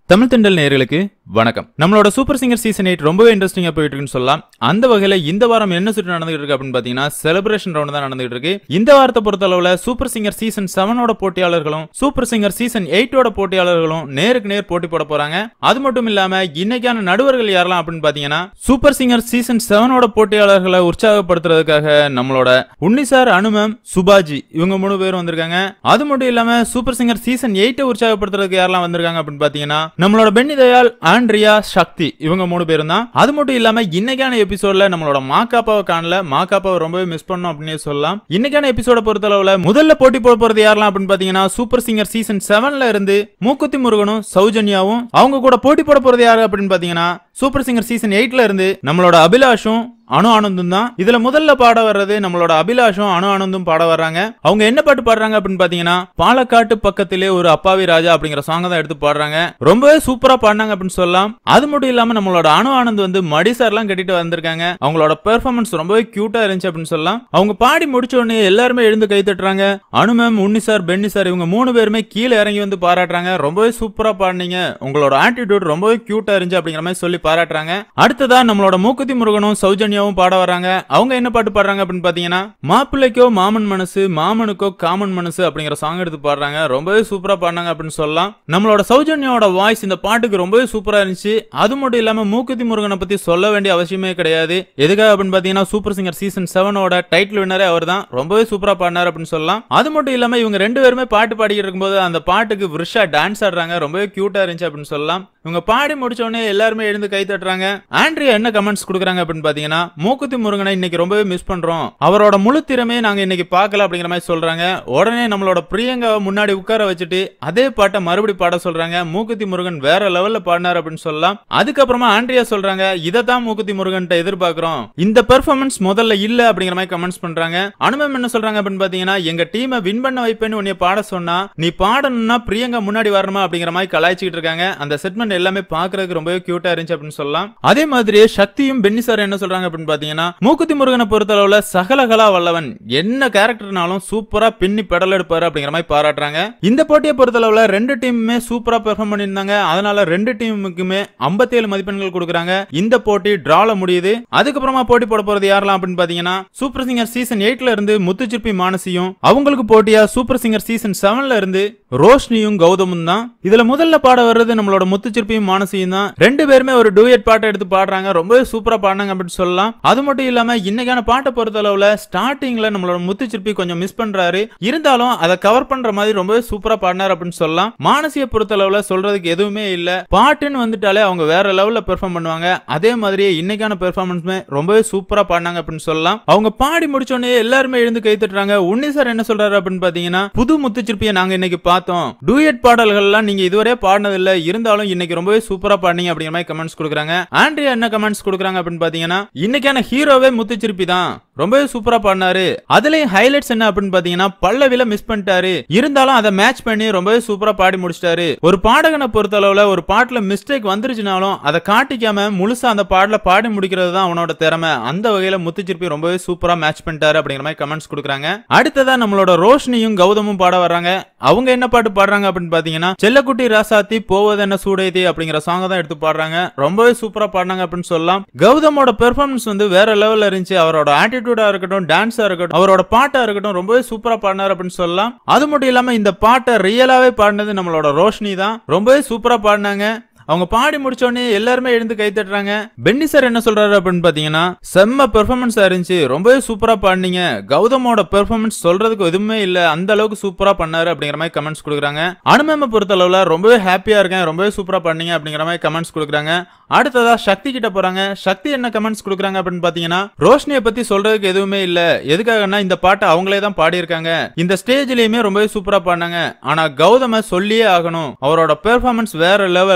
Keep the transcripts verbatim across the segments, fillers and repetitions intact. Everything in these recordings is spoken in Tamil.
தமிழ் தென்றல் நேயர்களுக்கு வணக்கம். நம்மளோட சூப்பர் சிங்கர் சீசன் எயிட் ரொம்பவே இன்ட்ரெஸ்டிங்கா போயிட்டு இருக்குன்னு சொல்லலாம். அந்த வகையில இந்த வாரம் என்ன சுற்று நடந்துகிட்டு இருக்கு அப்படின்னு பாத்தீங்கன்னா செலிப்ரேஷன் ரவுண்ட் தான் நடந்துகிட்டு இருக்கு. இந்த வாரத்தை பொறுத்த அளவுல சூப்பர் சிங்கர் சீசன் செவனோட போட்டியாளர்களும் சூப்பர் சிங்கர் சீசன் எயிட்டோட போட்டியாளர்களும் நேருக்கு நேர் போட்டி போட போறாங்க. அது மட்டும் இல்லாம இன்னைக்கான நடுவர்கள் யாரெல்லாம் அப்படின்னு பாத்தீங்கன்னா சூப்பர் சிங்கர் சீசன் செவனோட போட்டியாளர்களை உற்சாகப்படுத்துறதுக்காக நம்மளோட உன்னிசார், அனுமம், சுபாஜி இவங்க மூணு பேரும் வந்திருக்காங்க. அது மட்டும் இல்லாம சூப்பர் சிங்கர் சீசன் எயிட்டை உற்சாகப்படுத்துறதுக்கு யாரெல்லாம் வந்திருக்காங்க அப்படின்னு பாத்தீங்கன்னா நம்மளோட பென்னி தயாள், ஆண்ட்ரியா, சக்தி இவங்க மூணு பேரும் தான். அது மட்டும் இல்லாம இன்னைக்கான எபிசோட்ல நம்மளோட மாக்காப்பாவை காணல. மாக்காப்பாவை ரொம்பவே மிஸ் பண்ணோம் அப்படின்னு சொல்லலாம். இன்னைக்கான எபிசோட பொறுத்தளவுல முதல்ல போட்டி போட போறது யாரெல்லாம் அப்படின்னு பாத்தீங்கன்னா சூப்பர் சிங்கர் சீசன் செவன்ல இருந்து மூக்குத்தி முருகனும் சௌஜன்யாவும். அவங்க கூட போட்டி போட போறது யாரு அப்படின்னு பாத்தீங்கன்னா சூப்பர் சிங்கர் சீசன் எயிட்ல இருந்து நம்மளோட அபிலாஷும் அணு ஆனந்தும் தான். இதுல முதல்ல பாட வர்றது நம்மளோட அபிலாஷும் அணு ஆனந்தும் பாட வர்றாங்க. அவங்க என்ன பாட்டு பாடுறாங்க அப்படின்னு பாத்தீங்கன்னா பாலக்காட்டு பக்கத்திலே ஒரு அப்பாவி ராஜா அப்படிங்கிற சாங் தான் எடுத்து பாடுறாங்க. ரொம்பவே சூப்பரா பாடினாங்க அப்படின்னு சொல்லலாம். அது மட்டும் இல்லாம நம்மளோட அணு ஆனந்த் வந்து மடிசார் எல்லாம் கட்டிட்டு வந்திருக்காங்க. அவங்களோட பெர்ஃபார்மன்ஸ் ரொம்பவே கியூட்டா இருந்துச்சு அப்படின்னு சொல்லலாம். அவங்க பாடி முடிச்ச உடனே எல்லாருமே எழுந்து கை தட்டுறாங்க. அனுமம், உன்னிசார், பென்னி சார் இவங்க மூணு பேருமே கீழே இறங்கி வந்து பாராட்டுறாங்க. ரொம்பவே சூப்பரா பாடினீங்க, உங்களோட ஆட்டிடியூட் ரொம்பவே கியூட்டா இருந்துச்சு அப்படிங்கிற மாதிரி சொல்லி பாராட்டுறாங்க. அடுத்ததா நம்மளோட மூக்குத்தி முருகனும் சௌஜன்யா பாட வராங்க. அவங்க என்ன பாட்டு பாடுறாங்க அப்படின்னு பாத்தீங்கன்னா மாப்பிள்ளைக்கோ மாமன் மனசு, மாமனுக்கோ காமன் மனசு அப்படிங்கிற சாங் எடுத்து பாடுறாங்க. ரொம்பவே சூப்பரா பாடினாங்க அப்படின்னு சொல்லலாம். நம்மளோட சௌஜன்யாவோட வாய்ஸ் இந்த பாட்டுக்கு ரொம்பவே சூப்பரா இருந்துச்சு. அது மட்டும் இல்லாம மூக்குத்தி முருகனை பத்தி சொல்ல வேண்டிய அவசியமே கிடையாது. எதுக்காக அப்படின்னு பாத்தீங்கன்னா சூப்பர் சிங்கர் சீசன் செவனோட டைட்டில் வின்னரே அவர் தான். ரொம்பவே சூப்பரா பாடினார் அப்படின்னு சொல்லலாம். அது மட்டும் இல்லாம இவங்க ரெண்டு பேருமே பாட்டு பாடிட்டு இருக்கும்போது அந்த பாட்டுக்கு விருஷா டான்ஸ் ஆடுறாங்க. ரொம்பவே கியூட்டா இருந்துச்சு அப்படின்னு சொல்லலாம். இவங்க பாடி முடிச்ச உடனே எல்லாருமே எழுந்து கை தட்டுறாங்க. ஆண்ட்ரியா என்ன கமெண்ட்ஸ் கொடுக்குறாங்க அப்படின்னு பாத்தீங்கன்னா மூக்குத்தி முருகனை இன்னைக்கு ரொம்பவே மிஸ் பண்றோம், அவரோட முழு திறமையை நாங்க இன்னைக்கு பார்க்கல அப்படிங்கிற மாதிரி சொல்றாங்க. உடனே நம்மளோட பிரியங்காவை முன்னாடி உட்கார வச்சுட்டு அதே பாட்டை மறுபடி பாட சொல்றாங்க. மூக்குத்தி முருகன் வேற லெவல்ல பாடினார் அப்படின்னு சொல்லலாம். அதுக்கப்புறமா ஆண்ட்ரியா சொல்றாங்க இதைத்தான் மூக்குத்தி முருகன் எதிர்பார்க்கிறோம், இந்த பெர்ஃபார்மன்ஸ் முதல்ல இல்ல அப்படிங்கிற மாதிரி கமெண்ட்ஸ் பண்றாங்க. அனுமம் என்ன சொல்றாங்க அப்படின்னு பாத்தீங்கன்னா எங்க டீமை வின் பண்ண வைப்பேன்னு உன்னை பாட சொன்னா நீ பாடணும்னா பிரியங்கா முன்னாடி வரணுமா அப்படிங்கிற மாதிரி கலாய்ச்சிட்டு இருக்காங்க. அந்த செட்மெண்ட் எல்லாமே பாக்குறதுக்கு ரொம்பவே கியூட்டா இருந்துச்சு அப்படின்னு சொல்லலாம். அதே மாதிரி சக்தியும் பென்னி சார் என்ன சொல்றாங்க அப்படின்னு பாத்தீங்கன்னா மூக்குத்தி முருகனை பொறுத்தளவுல சகலகலா வல்லவன், என்ன கேரக்டர்னாலும் சூப்பரா பின்னி பெடல் எடுப்பாரு அப்படிங்கிற மாதிரி பாராட்டுறாங்க. இந்த போட்டியை பொறுத்தளவுல ரெண்டு டீமுமே சூப்பரா பெர்ஃபார்ம் பண்ணியிருந்தாங்க. அதனால ரெண்டு டீமுக்குமே ஐம்பத்தி ஏழு மதிப்பெண்கள் கொடுக்குறாங்க. இந்த போட்டி டிரால முடியுது. அதுக்கப்புறமா போட்டி போட போறது யாரெல்லாம் அப்படின்னு பாத்தீங்கன்னா சூப்பர் சிங்கர் சீசன் எயிட்ல இருந்து முத்துச்சிற்பி மானசியும், அவங்களுக்கு போட்டியா சூப்பர் சிங்கர் சீசன் செவன்ல இருந்து ரோஷினியும் கௌதமும் தான். இதுல முதல்ல பாட வர்றது நம்மளோட முத்துச்சிற்பியும் மானசியும் தான். ரெண்டு பேருமே ஒரு டூயட் பாட்டை எடுத்து பாடுறாங்க. ரொம்பவே சூப்பரா பாடினாங்க அப்படின்னு சொல்லலாம். அது மட்டும் இல்லாம இன்னைக்கான பாட்டை பொறுத்தளவுல ஸ்டார்டிங்ல நம்மளோட முத்துச்சிற்பி கொஞ்சம் மிஸ் பண்றாரு. இருந்தாலும் அதை கவர் பண்ற மாதிரி ரொம்பவே சூப்பரா பாடினார் அப்படின்னு சொல்லலாம். மானசியை பொறுத்தளவுல சொல்றதுக்கு எதுவுமே இல்ல. பாட்டுன்னு வந்துட்டாலே அவங்க வேற லெவல்ல பெர்ஃபார்ம் பண்ணுவாங்க. அதே மாதிரியே இன்னைக்கான பெர்ஃபார்மன்ஸ்மே ரொம்பவே சூப்பரா பாடினாங்க அப்படின்னு சொல்லலாம். அவங்க பாடி முடிச்ச உடனே எல்லாருமே எழுந்து கை தட்டுறாங்க. உன்னி சார் என்ன சொல்றாரு அப்படின்னு பாத்தீங்கன்னா புது முத்துச்சிற்பியை நாங்க இன்னைக்கு பார்த்தோம், டூயட் பாடல்கள் எல்லாம் நீங்க இதுவரையே பாடினது இல்ல, இருந்தாலும் இன்னைக்கு ரொம்பவே சூப்பரா பாடினீங்க அப்படிங்கிற மாதிரி கமெண்ட்ஸ் கொடுக்குறாங்க. ஆண்ட்ரியா என்ன கமெண்ட்ஸ் கொடுக்குறாங்க அப்படின்னு பாத்தீங்கன்னா இன்னைக்கான ஹீரோவே முத்துச்சிற்பி தான், ரொம்பவே சூப்பரா பாடினாரு. அதுலயும் ஹைலைட்ஸ் என்ன அப்படின்னு பாத்தீங்கன்னா பல்லவில மிஸ் பண்ணிட்டாரு, இருந்தாலும் அதை மேட்ச் பண்ணி ரொம்பவே சூப்பரா பாடி முடிச்சிட்டாரு. ஒரு பாடகனை பொறுத்தளவுல ஒரு பாட்டுல மிஸ்டேக் வந்துருச்சுனாலும் அதை காட்டிக்காம முழுசா அந்த பாடல பாடி முடிக்கிறது தான் அவனோட திறமை. அந்த வகையில முத்துச்சிற்பி ரொம்பவே சூப்பரா மேட்ச் பண்ணிட்டாரு அப்படிங்கிற மாதிரி கமெண்ட்ஸ் கொடுக்குறாங்க. அடுத்ததா நம்மளோட ரோஷினியும் கௌதமும் பாட வர்றாங்க. அவங்க என்ன பாட்டு பாடுறாங்க அப்படின்னு பாத்தீங்கன்னா செல்லக்குட்டி ராசாத்தி போவது என்ன சூடைதி அப்படிங்கிற சாங் தான் எடுத்து பாடுறாங்க. ரொம்பவே சூப்பரா பாடினாங்க அப்படின்னு சொல்லலாம். கௌதமோட பெர்ஃபார்மன்ஸ் வந்து வேற லெவல்ல இருந்துச்சு. அவரோட ஆட்டிடியூடா இருக்கட்டும், டான்ஸா இருக்கட்டும், அவரோட பாட்டா இருக்கட்டும் ரொம்பவே சூப்பரா பாடினார் அப்படின்னு சொல்லலாம். அது மட்டும் இல்லாம இந்த பாட்டை ரியலாவே பாடினது நம்மளோட ரோஷினி தான். ரொம்பவே சூப்பரா பாடினாங்க. அவங்க பாடி முடிச்ச உடனே எல்லாருமே எழுந்து கை தட்டுறாங்க. பென்னி சார் என்ன சொல்றாரு அப்படின்னு பாத்தீங்கன்னா செம்ம பெர்ஃபார்மன்ஸா இருந்துச்சு, ரொம்பவே சூப்பரா பாடினீங்க, கௌதமோட பெர்ஃபார்மன்ஸ் சொல்றதுக்கு எதுவுமே இல்ல, அந்த அளவுக்கு சூப்பரா பண்ணாரு அப்படிங்கிற மாதிரி கமெண்ட்ஸ் கொடுக்குறாங்க. அனுமேம பொறுத்த அளவுல ரொம்பவே ஹாப்பியா இருக்கேன், ரொம்பவே சூப்பரா பண்ணீங்க அப்படிங்கிற மாதிரி கமெண்ட்ஸ் கொடுக்குறாங்க. அடுத்ததா சக்தி கிட்ட போறாங்க. சக்தி என்ன கமெண்ட்ஸ் கொடுக்குறாங்க அப்படின்னு பாத்தீங்கன்னா ரோஷினியை பத்தி சொல்றதுக்கு எதுவுமே இல்ல, எதுக்காகனா இந்த பாட்டை அவங்களே தான் பாடி இருக்காங்க, இந்த ஸ்டேஜ்லயுமே ரொம்பவே சூப்பரா பாடினாங்க, ஆனா கௌதம சொல்லியே ஆகணும், அவரோட பெர்ஃபார்மன்ஸ் வேற லெவல்,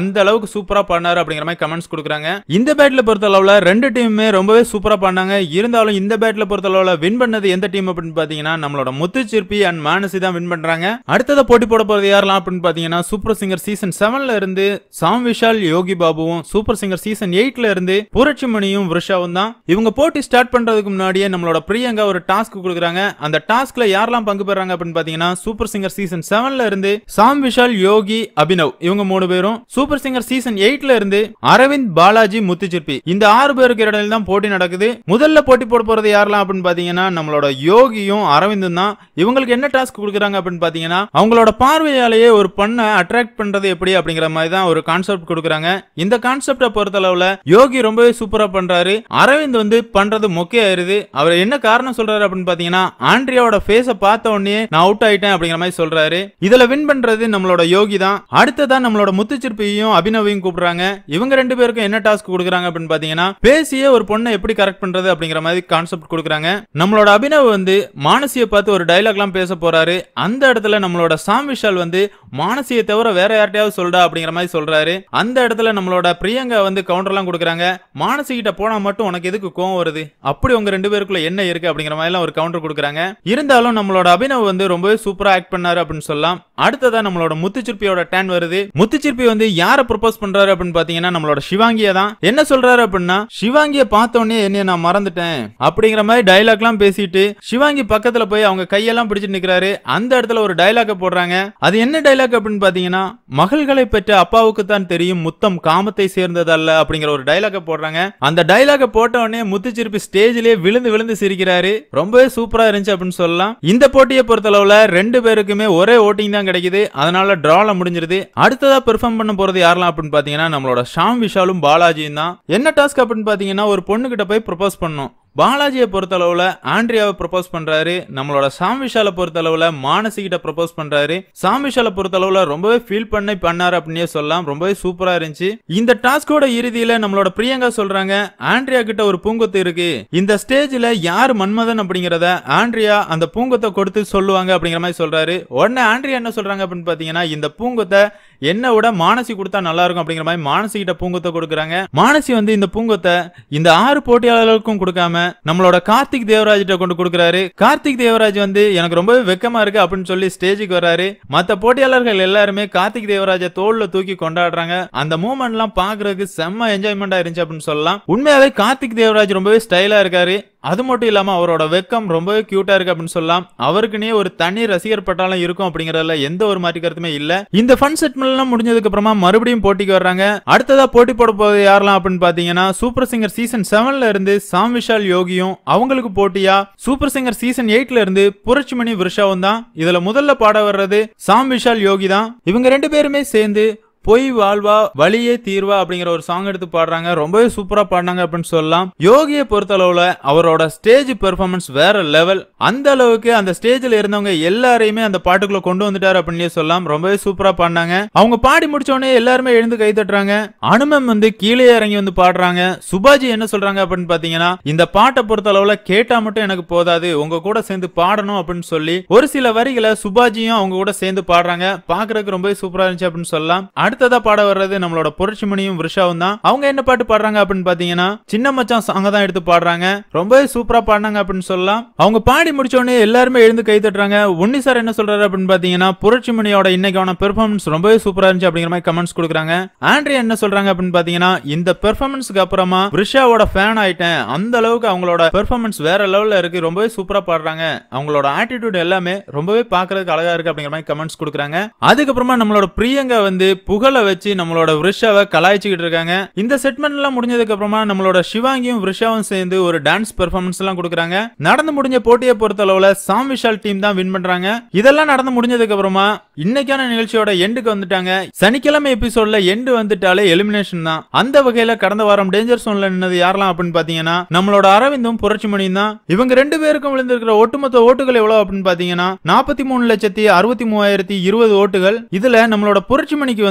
அந்த அளவுக்கு சூப்பரா பண்ணாரு அப்படிங்கிற மாதிரி கமெண்ட்ஸ் கொடுக்குறாங்க. இந்த பேட்ல பொறுத்த அளவுல ரெண்டு டீமுமே ரொம்பவே சூப்பரா பண்ணாங்க. இருந்தாலும் இந்த பேட்ல பொறுத்த அளவுல வின் பண்ணது எந்த டீம் அப்படின்னு பாத்தீங்கன்னா நம்மளோட முத்துச்சிற்பி அண்ட் மானசி தான் வின் பண்றாங்க. அடுத்தத போட்டி போட போறது யாரெல்லாம் அப்படின்னு பாத்தீங்கன்னா சூப்பர் சிங்கர் சீசன் செவன்ல இருந்து சாம் விஷால் யோகி பாபுவும், சூப்பர் சிங்கர் சீசன் எயிட்ல இருந்து புரட்சிமணியும் விஷாவும் தான். இவங்க போட்டி ஸ்டார்ட் பண்றதுக்கு முன்னாடியே நம்மளோட பிரியங்கா ஒரு டாஸ்க் கொடுக்குறாங்க. அந்த டாஸ்க்ல யாரெல்லாம் பங்கு பெறாங்க அப்படின்னு பாத்தீங்கன்னா சூப்பர் சிங்கர் சீசன் செவன்ல இருந்து சாம் விஷால் யோகி அபினவ் இவங்க மூணு பேரும், சூப்பர் சிங்கர் சீசன் எயிட்ல இருந்து அரவிந்த் பாலாஜி முத்துச்சிற்பி இந்த ஆறு பேருக்கு இடையில தான் போட்டி நடக்குது. முதல்ல போட்டி போட போறது யாரெல்லாம் அப்படின்னு பாத்தீங்கன்னா நம்மளோட யோகியும் அரவிந்தும் தான். இவங்களுக்கு என்ன டாஸ்க் கொடுக்குறாங்க அப்படின்னு பாத்தீங்கன்னா அவங்களோட பார்வையாலேயே ஒரு பொண்ணை அட்ராக்ட் பண்றது எப்படி அப்படிங்கிற மாதிரி தான் ஒரு கான்செப்ட் கொடுக்குறாங்க. இந்த கான்செப்டை பொறுத்த அளவுல யோகி ரொம்பவே சூப்பரா பண்றாரு. அரவிந்த் வந்து பண்றது மொக்கையாயிருது. அவர் என்ன காரணம் சொல்றாரு அப்படின்னு பாத்தீங்கன்னா ஆண்ட்ரியாவோட ஃபேஸ பார்த்த உடனே நான் அவுட் ஆயிட்டேன் அப்படிங்கிற மாதிரி சொல்றாரு. இதுல வின் பண்றது நம்மளோட யோகி தான். அடுத்ததான் நம்மளோட முத்துச்சிற்பியையும் அபினவையும் கூப்பிடுறாங்க. இவங்க ரெண்டு பேருக்கும் என்ன டாஸ்க் கொடுக்குறாங்க அப்படின்னு பாத்தீங்கன்னா பேசியே ஒரு பொண்ணை எப்படி கரெக்ட் பண்றது அப்படிங்கிற மாதிரி கான்செப்ட் கொடுக்குறாங்க. நம்மளோட அபினவ் வந்து மானசியை பார்த்து ஒரு டைலாக் எல்லாம் பேச போறாரு. அந்த இடத்துல நம்மளோட சாம் விஷால் வந்து மானசியை தவிர வேற யார்ட்டையாவது சொல்றா அப்படிங்கிற மாதிரி சொல்றாரு. அந்த இடத்துல நம்மளோட பிரியங்கா வந்து கவுண்டர் எல்லாம் கொடுக்குறாங்க. மானசி கிட்ட போனா மட்டும் உனக்கு எதுக்கு கோவம் வருது, அப்படி உங்க ரெண்டு பேருக்குள்ள என்ன இருக்கு அப்படிங்கிற மாதிரி எல்லாம் ஒரு கவுண்டர் கொடுக்குறாங்க. இருந்தாலும் நம்மளோட அபினவ் வந்து ரொம்பவே சூப்பரா ஆக்ட் பண்ணாரு அப்படின்னு சொல்லலாம். அடுத்ததா நம்மளோட முத்துச்சிற்பியோட டர்ன் வருது. முத்துச்சிற்பி வந்து யார ப்ரொபோஸ் பண்றாரு அப்படின்னு பாத்தீங்கன்னா நம்மளோட சிவாங்கிய தான். என்ன சொல்றாரு அப்படின்னா சிவாங்கிய பார்த்தோன்னே என்ன நான் மறந்துட்டேன் அப்படிங்கிற மாதிரி டைலாக் எல்லாம் பேசிட்டு சிவாங்கி பக்கத்துல போய் அவங்க கையெல்லாம் பிடிச்சிட்டு நிக்கிறாரு. அந்த இடத்துல ஒரு டைலாக போடுறாங்க. அது என்ன டைலாக் அப்படின்னு பாத்தீங்கன்னா மகள்களை பெற்ற அப்பாவுக்கு தான் தெரியும் முத்தம் காமத்தை சேர்ந்தது அல்ல அப்படிங்கிற ஒரு டைலாக போடுறாங்க. அந்த டைலாக போட்ட உடனே முத்துச்சிற்பி ஸ்டேஜ்லயே விழுந்து விழுந்து சிரிக்கிறாரு. ரொம்பவே சூப்பரா இருந்துச்சு அப்படின்னு சொல்லலாம். இந்த போட்டியை பொறுத்தளவுல ரெண்டு பேருக்குமே ஒரே ஓட்டிங் தான் கிடைக்குது. அதனால டிரால முடிஞ்சிருது. அடுத்ததா பெர்ஃபார்ம் பண்ண போறது யாரெல்லாம் அப்படின்னு பாத்தீங்கன்னா நம்மளோட சாம் விஷாலும் பாலாஜியும் தான். என்ன டாஸ்க் அப்படின்னு பாத்தீங்கன்னா ஒரு பொண்ணு கிட்ட போய் ப்ரொபோஸ் பண்ணணும். பாலாஜியை பொறுத்தளவுல ஆண்ட்ரியாவை ப்ரொபோஸ் பண்றாரு. நம்மளோட சாம் விஷால பொறுத்தளவுல மானசி கிட்ட ப்ரொபோஸ் பண்றாரு. சாம் விஷால பொறுத்தளவுல ரொம்பவே ஃபீல் பண்ணி பண்ணாரு அப்படின்னே சொல்லலாம். ரொம்பவே சூப்பரா இருந்துச்சு. இந்த டாஸ்கோட இறுதியில நம்மளோட பிரியங்கா சொல்றாங்க ஆண்ட்ரியா கிட்ட ஒரு பூங்கொத்து இருக்கு. இந்த ஸ்டேஜ்ல யார் மன்மதன் அப்படிங்கறத ஆண்ட்ரியா அந்த பூங்கொத்தை கொடுத்து சொல்லுவாங்க அப்படிங்கிற மாதிரி சொல்றாரு. உடனே ஆண்ட்ரியா என்ன சொல்றாங்க அப்படின்னு பாத்தீங்கன்னா இந்த பூங்கொத்தை என்ன விட மானசி கொடுத்தா நல்லா இருக்கும் அப்படிங்கிற மாதிரி மானசி கிட்ட பூங்கொத்தை கொடுக்குறாங்க. மானசி வந்து இந்த பூங்கொத்தை இந்த ஆறு போட்டியாளர்களுக்கும் கொடுக்காம நம்மளோட கார்த்திக் தேவராஜ் கிட்ட கொண்டு கொடுக்குறாரு. கார்த்திக் தேவராஜ் வந்து எனக்கு ரொம்பவே வெக்கமா இருக்கு அப்படின்னு சொல்லி ஸ்டேஜுக்கு வராரு. மத்த போட்டியாளர்கள் எல்லாருமே கார்த்திக் தேவராஜை தோல்ல தூக்கி கொண்டாடுறாங்க. அந்த மூமெண்ட் எல்லாம் பாக்குறதுக்கு செம்ம என்ஜாய்மெண்டா இருந்துச்சு அப்படின்னு சொல்லலாம். உண்மையாவே கார்த்திக் தேவராஜ் ரொம்பவே ஸ்டைலா இருக்காரு. அது மட்டும் இல்லாம அவரோட வெக்கம் ரொம்பவே கியூட்டா இருக்கு அப்படின்னு சொல்லலாம். அவருக்குனே ஒரு தனி ரசிகர் பட்டாளம் இருக்கும் அப்படிங்கறதுல எந்த ஒரு மாற்று கருத்துமே இல்ல. இந்த ஃபன் செட்மெண்ட் எல்லாம் முடிஞ்சதுக்கு அப்புறமா மறுபடியும் போட்டிக்கு வர்றாங்க. அடுத்ததா போட்டி போட போறது யாரெல்லாம் அப்படின்னு பாத்தீங்கன்னா சூப்பர் சிங்கர் சீசன் செவன்ல இருந்து சாம் விஷால் யோகியும், அவங்களுக்கு போட்டியா சூப்பர் சிங்கர் சீசன் எயிட்ல இருந்து புரட்சிமணி விஷாவும் தான். இதுல முதல்ல பாட வர்றது சாம் விஷால் யோகி தான். இவங்க ரெண்டு பேருமே சேர்ந்து பொய் வாழ்வா வழியே தீர்வா அப்படிங்கிற ஒரு சாங் எடுத்து பாடுறாங்க. ரொம்பவே சூப்பரா பாடினாங்க அப்படின்னு சொல்லலாம். யோகியை பொறுத்தளவுல அவரோட ஸ்டேஜ் பெர்ஃபார்மன்ஸ் வேற லெவல். அந்த அளவுக்கு அந்த ஸ்டேஜ்ல இருந்தவங்க எல்லாரையுமே அந்த பாட்டுக்குள்ள கொண்டு வந்துட்டாரு அப்படின்னு சொல்லலாம். ரொம்பவே சூப்பரா பாடினாங்க. அவங்க பாடி முடிச்ச உடனே எல்லாருமே எழுந்து கை தட்டுறாங்க. அனுமம் வந்து கீழே இறங்கி வந்து பாடுறாங்க. சுபாஜி என்ன சொல்றாங்க அப்படின்னு பாத்தீங்கன்னா இந்த பாட்டை பொறுத்தளவுல கேட்டா மட்டும் எனக்கு போதாது, உங்க கூட சேர்ந்து பாடணும் அப்படின்னு சொல்லி ஒரு சில வரிகளை சுபாஜியும் அவங்க கூட சேர்ந்து பாடுறாங்க. பாக்குறதுக்கு ரொம்பவே சூப்பரா இருந்துச்சு அப்படின்னு சொல்லலாம். அடுத்ததா பாட வர்றது நம்மளோட புரட்சிமணியும் விஷாவும் தான். அவங்க என்ன பாட்டு பாடுறாங்க அப்படின்னு பாத்தீங்கன்னா சின்ன மச்சான் சாங்க தான் எடுத்து பாடுறாங்க. ரொம்பவே சூப்பரா பாடினாங்க அப்படின்னு சொல்லலாம். அவங்க பாடி முடிச்ச உடனே எல்லாருமே எழுந்து கை தட்டுறாங்க. உன்னி சார் என்ன சொல்றாரு அப்படின்னு பாத்தீங்கன்னா புரட்சிமணியோட இன்னைக்கான பெர்ஃபார்மன்ஸ் ரொம்பவே சூப்பரா இருந்துச்சு அப்படிங்கிற மாதிரி கமெண்ட்ஸ் கொடுக்குறாங்க. ஆண்ட்ரியா என்ன சொல்றாங்க அப்படின்னு பாத்தீங்கன்னா இந்த பெர்ஃபார்மன்ஸ்க்கு அப்புறமா விஷாவோட ஃபேன் ஆயிட்டேன். அந்த அளவுக்கு அவங்களோட பெர்ஃபார்மன்ஸ் வேற லெவல்ல இருக்கு. ரொம்பவே சூப்பரா பாடுறாங்க. அவங்களோட ஆட்டிடியூட் எல்லாமே ரொம்பவே பாக்குறதுக்கு அழகா இருக்கு அப்படிங்கிற மாதிரி கமெண்ட்ஸ் கொடுக்குறாங்க. அதுக்கப்புறமா நம்மளோட பிரியங்கா வந்து புகழ வச்சு நம்மளோட விஷாவை கலாய்ச்சிக்கிட்டு இருக்காங்க. இந்த செட்மெண்ட் எல்லாம் முடிஞ்சதுக்கு அப்புறமா நம்மளோட சிவாங்கியும் விஷாவும் சேர்ந்து ஒரு டான்ஸ் பெர்ஃபார்மன்ஸ் எல்லாம் கொடுக்குறாங்க. நடந்து முடிஞ்ச போட்டியை பொறுத்த அளவுல சாம் விஷால் டீம் தான் வின் பண்றாங்க. இதெல்லாம் நடந்து முடிஞ்சதுக்கு அப்புறமா இன்னைக்கான நிகழ்ச்சியோட எண்டுக்கு வந்துட்டாங்க. சனிக்கிழமை எபிசோட்ல எண்டு வந்துட்டாலே எலிமினேஷன் தான். அந்த வகையில கடந்த வாரம் டேஞ்சர் சோன்ல நின்னது யாரெல்லாம் அப்படின்னு பாத்தீங்கன்னா நம்மளோட அரவிந்தும் புரட்சிமணியும் தான். இவங்க ரெண்டு பேருக்கும் விழுந்திருக்கிற ஒட்டுமொத்த ஓட்டுகள் எவ்வளவு அப்படின்னு பாத்தீங்கன்னா நாற்பத்தி மூணு லட்சத்தி அறுபத்தி மூவாயிரத்தி இருபது ஓட்டுகள். இதுல நம்மளோட புரட்சிமணிக்கு வந்து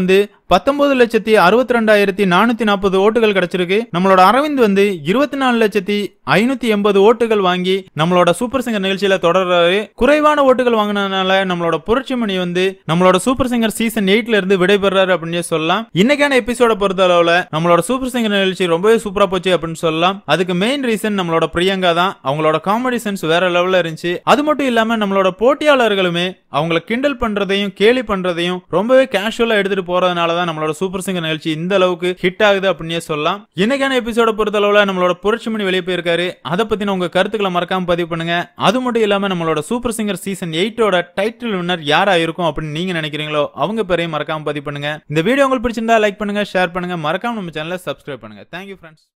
பத்தொன்பது லட்சத்தி அறுபத்தி ரெண்டாயிரத்தி நானூத்தி நாற்பது ஓட்டுகள் கிடைச்சிருக்கு. நம்மளோட அரவிந்த் வந்து இருபத்தி நாலு லட்சத்தி ஐநூத்தி எண்பது ஓட்டுகள் வாங்கி நம்மளோட சூப்பர் சிங்கர் நிகழ்ச்சியில தொடர்றாரு. குறைவான ஓட்டுகள் வாங்கினதுனால நம்மளோட புரட்சிமணி வந்து நம்மளோட சூப்பர் சிங்கர் சீசன் எயிட்ல இருந்து விடைபெறாரு அப்படின்னு சொல்லலாம். இன்னைக்கான எபிசோட பொறுத்த அளவுல நம்மளோட சூப்பர் சிங்கர் நிகழ்ச்சி ரொம்பவே சூப்பரா போச்சு அப்படின்னு சொல்லலாம். அதுக்கு மெயின் ரீசன் நம்மளோட பிரியங்கா தான். அவங்களோட காமெடி சென்ஸ் வேற லெவல்ல இருந்துச்சு. அது மட்டும் இல்லாம நம்மளோட போட்டியாளர்களுமே அவங்கள கிண்டல் பண்றதையும் கேலி பண்றதையும் ரொம்பவே கேஷுவலா எடுத்துட்டு போறதுனால தான் நம்மளோட சூப்பர் சிங்கர் நிகழ்ச்சி இந்த அளவுக்கு ஹிட் ஆகுது அப்படின்னு சொல்லலாம். இன்னைக்கான எபிசோட பொறுத்த அளவுல நம்மளோட புரட்சிமணி வெளியே போயிருக்காரு. அதை பத்தின உங்க கருத்துக்களை மறக்காம பதிவு பண்ணுங்க. அது மட்டும் இல்லாம நம்மளோட சூப்பர் சிங்கர் சீசன் எயிட்டோட டைட்டில் வின்னர் யாரா இருக்கும் அப்படின்னு நீங்க நினைக்கிறீங்களோ அவங்க பேரையும் மறக்காம பதிவு பண்ணுங்க. இந்த வீடியோ உங்களுக்கு பிடிச்சிருந்தா லைக் பண்ணுங்க, ஷேர் பண்ணுங்க, மறக்காம நம்ம சேனலை சப்ஸ்கிரைப் பண்ணுங்க. Thank you friends.